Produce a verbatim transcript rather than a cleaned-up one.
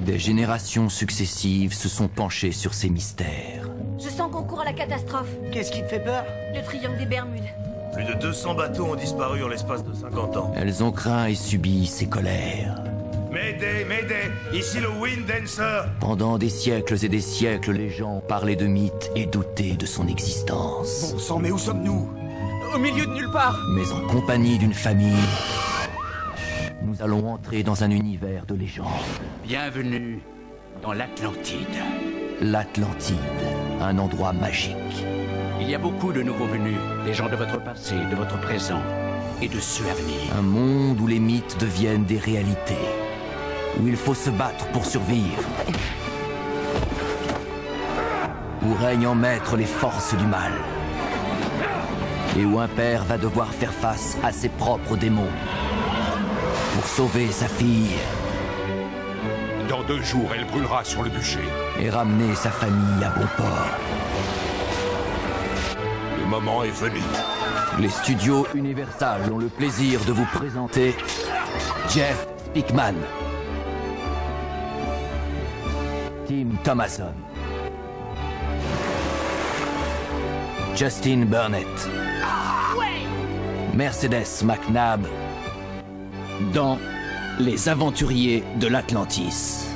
Des générations successives se sont penchées sur ces mystères. Je sens qu'on court à la catastrophe. Qu'est-ce qui te fait peur? Le triangle des Bermudes. Plus de deux cents bateaux ont disparu en l'espace de cinquante ans. Elles ont craint et subi ces colères. Mayday, Mayday, ici le Wind Dancer. Pendant des siècles et des siècles, les gens parlaient de mythes et doutaient de son existence. Bon sang, mais où sommes-nous? Au milieu de nulle part. Mais en compagnie d'une famille, nous allons entrer dans un univers de légendes. Bienvenue dans l'Atlantide. L'Atlantide, un endroit magique. Il y a beaucoup de nouveaux venus, des gens de votre passé, de votre présent et de ceux à venir. Un monde où les mythes deviennent des réalités, où il faut se battre pour survivre, où règnent en maître les forces du mal, et où un père va devoir faire face à ses propres démons pour sauver sa fille. Dans deux jours, elle brûlera sur le bûcher. Et ramener sa famille à bon port. Le moment est venu. Les studios Universal ont le plaisir de vous présenter Jeff Speakman, Tim Thomason, Justin Burnett, Mercedes McNabb dans Les Aventuriers de l'Atlantis.